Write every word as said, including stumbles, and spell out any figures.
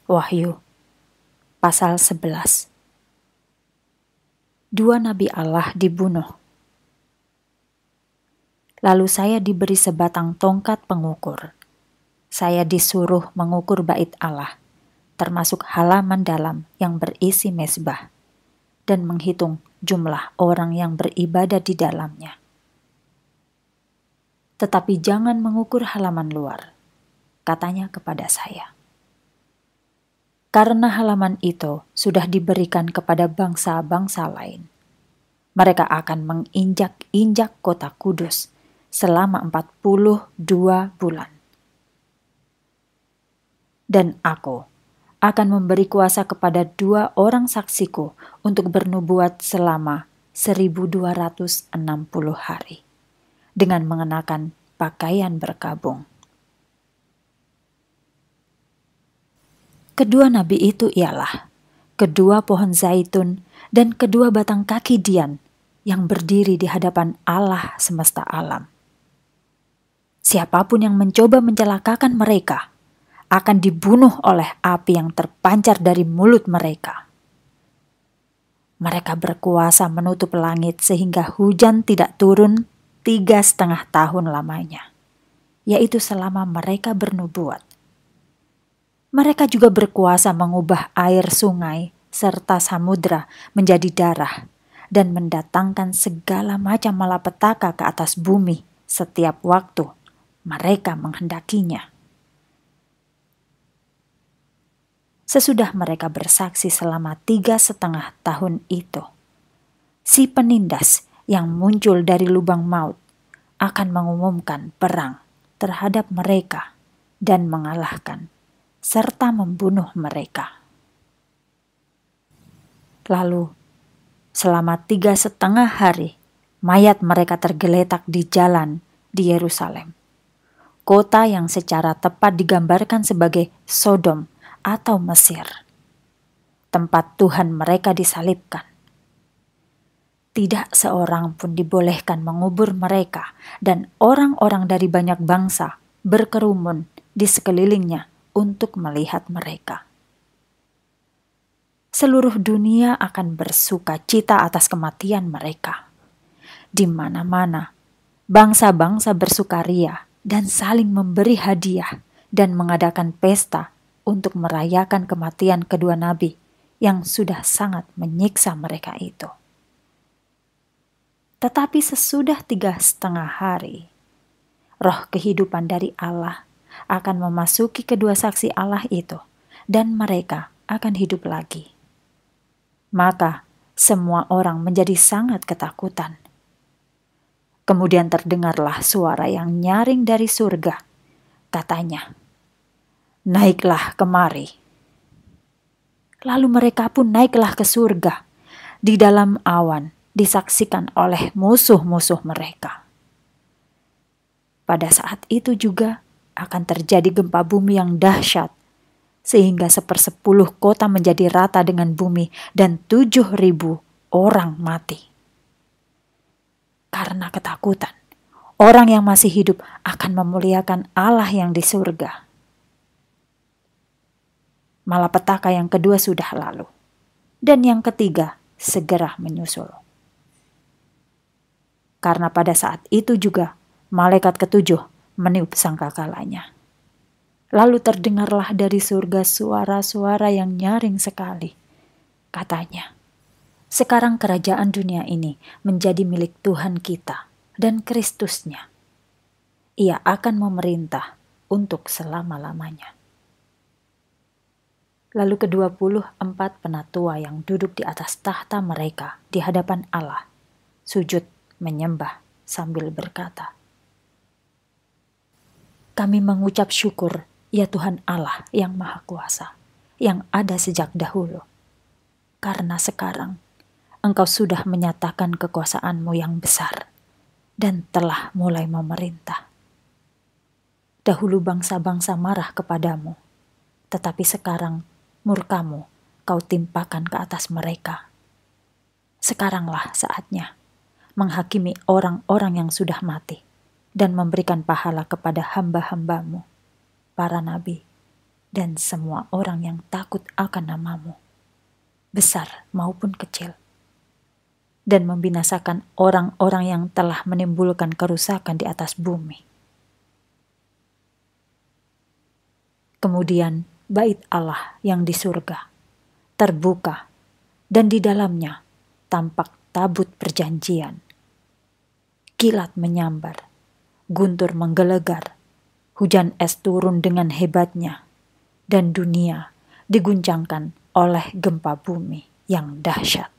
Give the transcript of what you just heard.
Wahyu pasal sebelas. Dua nabi Allah dibunuh. Lalu saya diberi sebatang tongkat pengukur. Saya disuruh mengukur bait Allah, termasuk halaman dalam yang berisi mezbah, dan menghitung jumlah orang yang beribadah di dalamnya. Tetapi jangan mengukur halaman luar, katanya kepada saya. Karena halaman itu sudah diberikan kepada bangsa-bangsa lain. Mereka akan menginjak-injak kota kudus selama empat puluh dua bulan. Dan aku akan memberi kuasa kepada dua orang saksiku untuk bernubuat selama seribu dua ratus enam puluh hari dengan mengenakan pakaian berkabung. Kedua nabi itu ialah kedua pohon zaitun dan kedua batang kaki dian yang berdiri di hadapan Allah semesta alam. Siapapun yang mencoba mencelakakan mereka akan dibunuh oleh api yang terpancar dari mulut mereka. Mereka berkuasa menutup langit sehingga hujan tidak turun tiga setengah tahun lamanya, yaitu selama mereka bernubuat. Mereka juga berkuasa mengubah air sungai serta samudra menjadi darah dan mendatangkan segala macam malapetaka ke atas bumi setiap waktu mereka menghendakinya. Sesudah mereka bersaksi selama tiga setengah tahun itu, si penindas yang muncul dari lubang maut akan mengumumkan perang terhadap mereka dan mengalahkan serta membunuh mereka. Lalu, selama tiga setengah hari, mayat mereka tergeletak di jalan di Yerusalem, kota yang secara tepat digambarkan sebagai Sodom atau Mesir, tempat Tuhan mereka disalibkan. Tidak seorang pun dibolehkan mengubur mereka, dan orang-orang dari banyak bangsa berkerumun di sekelilingnya untuk melihat mereka. Seluruh dunia akan bersuka cita atas kematian mereka. Di mana-mana, bangsa-bangsa bersukaria dan saling memberi hadiah dan mengadakan pesta untuk merayakan kematian kedua nabi yang sudah sangat menyiksa mereka itu. Tetapi sesudah tiga setengah hari, roh kehidupan dari Allah akan memasuki kedua saksi Allah itu, dan mereka akan hidup lagi. Maka semua orang menjadi sangat ketakutan. Kemudian terdengarlah suara yang nyaring dari surga. Katanya, "Naiklah kemari." Lalu mereka pun naiklah ke surga. Di dalam awan disaksikan oleh musuh-musuh mereka. Pada saat itu juga akan terjadi gempa bumi yang dahsyat, sehingga sepersepuluh kota menjadi rata dengan bumi dan tujuh ribu orang mati. Karena ketakutan, orang yang masih hidup akan memuliakan Allah yang di surga. Malapetaka yang kedua sudah lalu, dan yang ketiga segera menyusul. Karena pada saat itu juga malaikat ketujuh meniup sangkakalanya. Lalu terdengarlah dari surga suara-suara yang nyaring sekali. Katanya, "Sekarang kerajaan dunia ini menjadi milik Tuhan kita dan Kristusnya. Ia akan memerintah untuk selama-lamanya." Lalu kedua puluh empat penatua yang duduk di atas tahta mereka di hadapan Allah sujud menyembah sambil berkata, "Kami mengucap syukur, ya Tuhan Allah yang Maha Kuasa, yang ada sejak dahulu. Karena sekarang Engkau sudah menyatakan kekuasaan-Mu yang besar dan telah mulai memerintah. Dahulu bangsa-bangsa marah kepadamu, tetapi sekarang murka-Mu Kau timpakan ke atas mereka. Sekaranglah saatnya menghakimi orang-orang yang sudah mati dan memberikan pahala kepada hamba-hamba-Mu, para nabi, dan semua orang yang takut akan namamu, besar maupun kecil, dan membinasakan orang-orang yang telah menimbulkan kerusakan di atas bumi. Kemudian bait Allah yang di surga terbuka, dan di dalamnya tampak tabut perjanjian. Kilat menyambar, guntur menggelegar, hujan es turun dengan hebatnya, dan dunia diguncangkan oleh gempa bumi yang dahsyat.